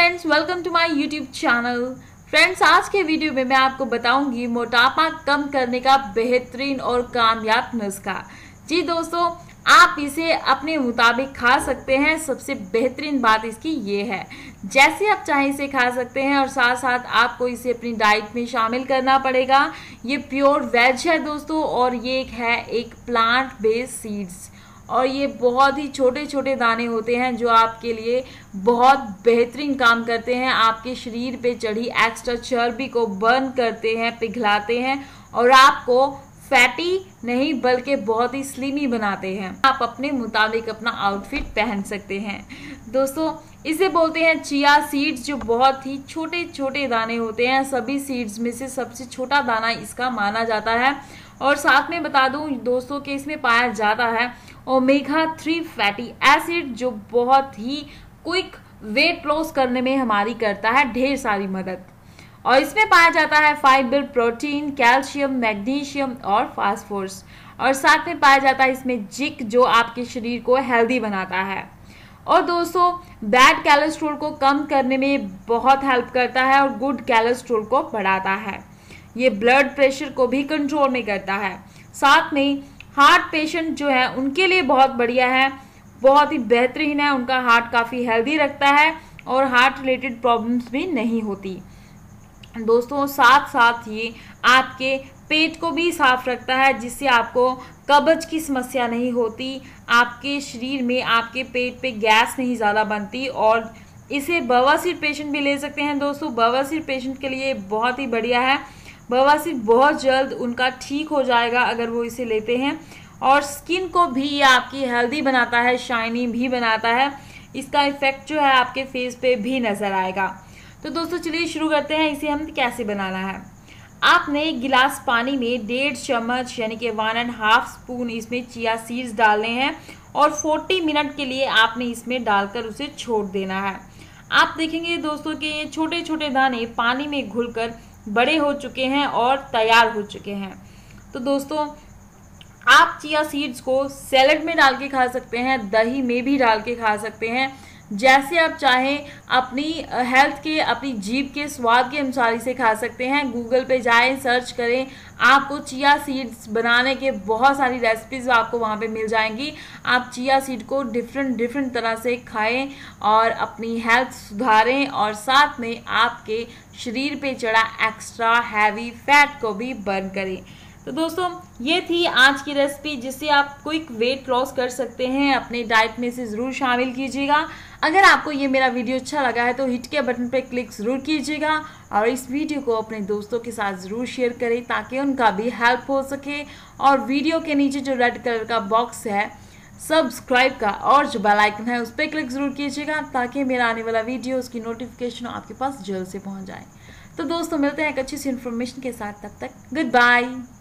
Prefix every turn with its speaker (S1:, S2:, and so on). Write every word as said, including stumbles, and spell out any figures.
S1: Friends, welcome to my YouTube channel. Friends, आज के video में मैं आपको बताऊंगी मोटापा कम करने का बेहतरीन और कामयाब नुस्खा। जी दोस्तों, आप इसे अपने मुताबिक खा सकते हैं। सबसे बेहतरीन बात इसकी ये है, जैसे आप चाहें इसे खा सकते हैं और साथ साथ आपको इसे अपनी डाइट में शामिल करना पड़ेगा। ये प्योर वेज है दोस्तों, और ये एक है एक प्लांट बेस्ड सीड्स, और ये बहुत ही छोटे छोटे दाने होते हैं जो आपके लिए बहुत बेहतरीन काम करते हैं। आपके शरीर पे चढ़ी एक्स्ट्रा चर्बी को बर्न करते हैं, पिघलाते हैं, और आपको फैटी नहीं बल्कि बहुत ही स्लिमी बनाते हैं। आप अपने मुताबिक अपना आउटफिट पहन सकते हैं। दोस्तों, इसे बोलते हैं चिया सीड्स, जो बहुत ही छोटे छोटे दाने होते हैं। सभी सीड्स में से सबसे छोटा दाना इसका माना जाता है। और साथ में बता दूं दोस्तों कि इसमें पाया जाता है ओमेगा थ्री फैटी एसिड, जो बहुत ही क्विक वेट लॉस करने में हमारी करता है ढेर सारी मदद। और इसमें पाया जाता है फाइबर, प्रोटीन, कैल्शियम, मैग्नीशियम और फास्फोरस। और साथ में पाया जाता है इसमें जिंक, जो आपके शरीर को हेल्दी बनाता है। और दोस्तों, बैड कोलेस्ट्रॉल को कम करने में बहुत हेल्प करता है और गुड कोलेस्ट्रॉल को बढ़ाता है। ये ब्लड प्रेशर को भी कंट्रोल में करता है। साथ में हार्ट पेशेंट जो है उनके लिए बहुत बढ़िया है, बहुत ही बेहतरीन है। उनका हार्ट काफ़ी हेल्दी रखता है और हार्ट रिलेटेड प्रॉब्लम्स भी नहीं होती दोस्तों। साथ साथ ये आपके पेट को भी साफ रखता है, जिससे आपको कब्ज की समस्या नहीं होती। आपके शरीर में आपके पेट पे गैस नहीं ज़्यादा बनती। और इसे बवासीर पेशेंट भी ले सकते हैं दोस्तों। बवासीर पेशेंट के लिए बहुत ही बढ़िया है। बवासीर बहुत जल्द उनका ठीक हो जाएगा अगर वो इसे लेते हैं। और स्किन को भी ये आपकी हेल्दी बनाता है, शाइनी भी बनाता है। इसका इफेक्ट जो है आपके फेस पे भी नज़र आएगा। तो दोस्तों चलिए शुरू करते हैं। इसे हम कैसे बनाना है। आपने एक गिलास पानी में डेढ़ चम्मच यानी कि वन एंड हाफ स्पून इसमें चिया सीड्स डालने हैं, और चालीस मिनट के लिए आपने इसमें डालकर उसे छोड़ देना है। आप देखेंगे दोस्तों कि ये छोटे छोटे दाने पानी में घुलकर बड़े हो चुके हैं और तैयार हो चुके हैं। तो दोस्तों, आप चिया सीड्स को सैलेड में डाल के खा सकते हैं, दही में भी डाल के खा सकते हैं, जैसे आप चाहें। अपनी हेल्थ के, अपनी जीभ के स्वाद के अनुसार इसे खा सकते हैं। गूगल पे जाएं, सर्च करें, आपको चिया सीड्स बनाने के बहुत सारी रेसिपीज आपको वहाँ पे मिल जाएंगी। आप चिया सीड को डिफरेंट डिफरेंट तरह से खाएं और अपनी हेल्थ सुधारें, और साथ में आपके शरीर पे चढ़ा एक्स्ट्रा हैवी फैट को भी बर्न करें। तो दोस्तों, ये थी आज की रेसिपी, जिससे आप क्विक वेट लॉस कर सकते हैं। अपने डाइट में से ज़रूर शामिल कीजिएगा। अगर आपको ये मेरा वीडियो अच्छा लगा है तो हिट के बटन पर क्लिक ज़रूर कीजिएगा, और इस वीडियो को अपने दोस्तों के साथ ज़रूर शेयर करें ताकि उनका भी हेल्प हो सके। और वीडियो के नीचे जो रेड कलर का बॉक्स है सब्सक्राइब का, और जो बेल आइकन है उस पर क्लिक ज़रूर कीजिएगा, ताकि मेरा आने वाला वीडियो उसकी नोटिफिकेशन आपके पास जल्द से पहुँच जाए। तो दोस्तों, मिलते हैं एक अच्छी सी इन्फॉर्मेशन के साथ। तब तक गुड बाय।